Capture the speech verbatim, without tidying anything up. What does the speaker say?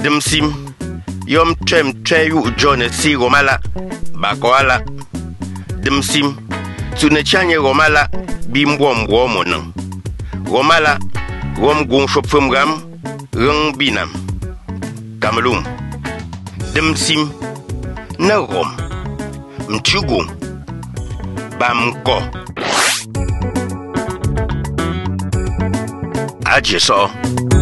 Dim sim yom trem treyu John si Romala bakoala dim sim tu ne chanye Romala bimbo mbo monang Romala rom gung shopfum ram rung binam Cameroon dim sim na rom mchugu bamko aje so